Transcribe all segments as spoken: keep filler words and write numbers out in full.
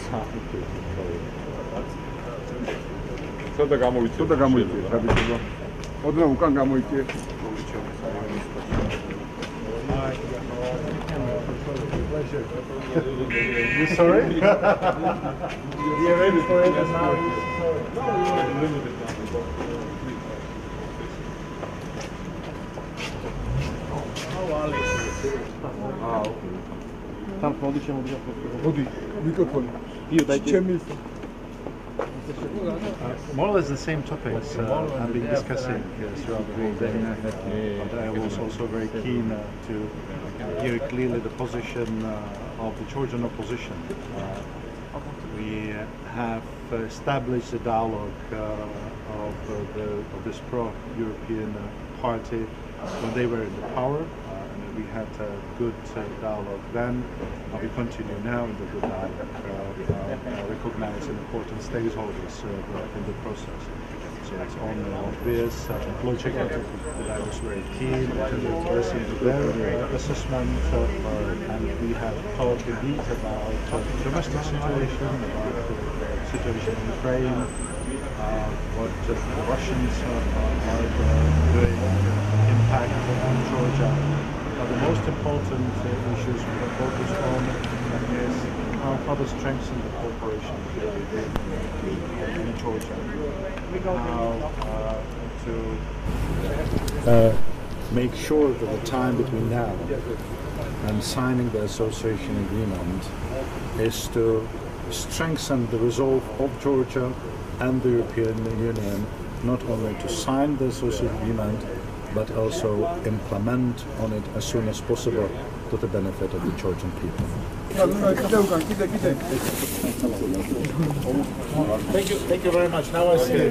ცოტა გამოიწვია. ცოტა გამოიწვია, საბჭოა. ოდნავ უკან გამოიწვია. You sorry? You're ready for it now? Там მოდი შემოდი. მოდი, მიკროფონი. More or less the same topics uh, I've been discussing uh, throughout the whole day. But I was also very keen uh, to hear clearly the position uh, of the Georgian opposition. Uh, we have established a dialogue uh, of, uh, the, of this pro-European uh, party when they were in the power. We had a good uh, dialogue then, and we continue now in the good dialogue, uh, uh, recognizing important stakeholders uh, in the process. So it's only obvious and logical that I was very keen to listen to their assessment, uh, and we have talked indeed about uh, the domestic situation, about the situation in Ukraine, uh, what uh, the Russians uh, are uh, doing, uh, impact on Georgia. But the most important uh, issues we have focused on is how further strengthen the cooperation in Georgia. How uh, to uh, make sure that the time between now and signing the association agreement is to strengthen the resolve of Georgia and the European Union not only to sign the association agreement but also implement on it as soon as possible to the benefit of the Georgian people. Thank you, thank you very much. Now I see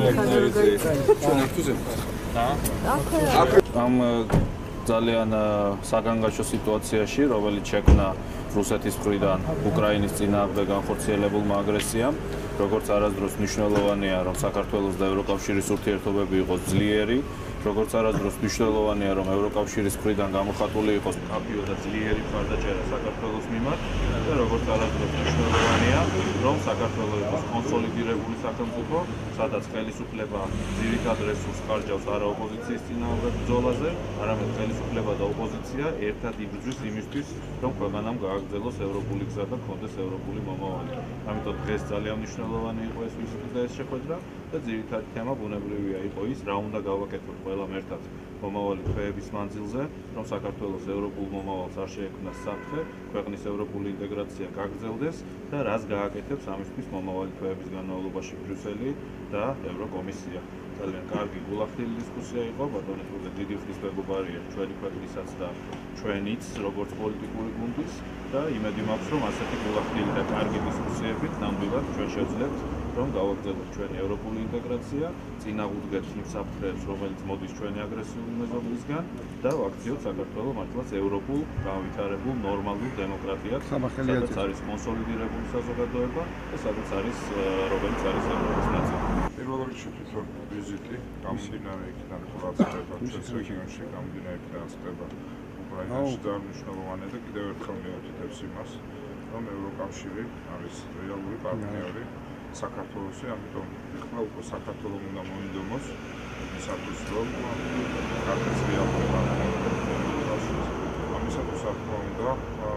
it. Am ძალიან საგანგაშო სიტუაციაში, რომელიც შექმნა რუსეთის მხრიდან უკრაინის წინააღმდეგ განხორციელებულმა აგრესიამ, როგორც არასდროს მნიშვნელოვანია, რომ საქართველოს და ევროკავშირის ურთიერთობები იყოს ძლიერი, როგორც არასდროს მნიშვნელოვანია, რომ ევროკავშირის მხრიდან გამოხატული იყოს მკაფიო და ძლიერი მხარდაჭერა საქართველოს მიმართ, და როგორც არასდროს მნიშვნელოვანია, რომ საქართველოს იყოს კონსოლიდირებული სახელმწიფო, სადაც ხელისუფლება ძირითად რესურსს ხარჯავს არა ოპოზიციის წინააღმდეგ ბრძოლაზე, არამედ ხელისუფლება და ოპოზიცია ერთად იბრძვის იმისთვის, რომ ქვეყანამ გააგრძელოს ევროპული გზა და გქონდეს ევროპული მომავალი. ამიტომ დღეს ძალიან მნიშვნელოვანი იყო ეს ვიზიტი და ეს შეხვედრა და ძირითადი თემა ბუნებრივია იყო ის, რა უნდა გავაკეთოთ ყველამ ერთად მომავალი თვეების მანძილზე, რომ საქართველოს ევროპულ მომავალს არ შეექმნას საფრთხე, ქვეყნის ევროპული ინტეგრაცია გაგრძელდეს და რას გააკეთებს ამისთვის მომავალი თვეების განმავლობაში ბრიუსელი და ევროკომისია. ძალიან კარგი გულახდილი დისკუსია იყო, ბატონო თურმე დიდი ხნის მეგობარია ჩვენი ქვეყნისაც და ჩვენიც როგორც პოლიტიკური გუნდის და იმედი მაქვს, რომ ასეთი გულახდილი და კარგი დისკუსიებით ნამდვილად ჩვენ შევძლებთ, რომ გავაგრძელოთ ჩვენი ევროპული ინტეგრაცია, წინააღმდეგეთ იმ საფრთხეებს, რომელიც მოდის ჩვენი აგრესიული მეზობლისგან და ვაქციოთ საქართველოს მართლაც ევროპულ, განვითარებულ, ნორმალურ დემოკრატიად, სადაც არის კონსოლიდირებული საზოგადოება და სადაც არის რომელიც არის ევროპის ნაწილი. პირველ რიგში თვითონ ვიზიტი გამომდინარე იქიდან ყურადღება ჩვენს რეგიონში გამომდინარე იქიდან ხდება უკრაინაში და მნიშვნელოვანია და კიდევ ერთხელ მივაკეთებს იმას, რომ ევროკავშირი არის რეალური პარტნიორი საქართველოსი, ამიტომ ეხლა უკვე საქართველოს უნდა მოინდომოს იმისათვის, რომ კარგად რეალური პარტნიორი ამისათვის რა თქმა უნდა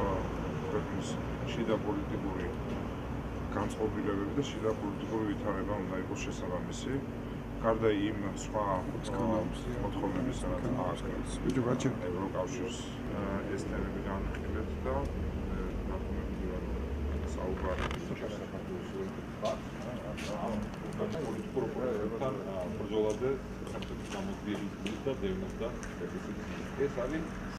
ქვეყნის შიდა პოლიტიკური განწყობილებები და შიდა პოლიტიკური ვითარება უნდა იყოს შესაბამისი. გარდა იმ სხვა მოთხოვნების, რაც ევროკავშირს ეს თემები განხილეთ და საუბარი პოლიტიკურ პრობლემებთან ბრძოლაზე საქართველოს გამოძიების და დევნოს და ეს არის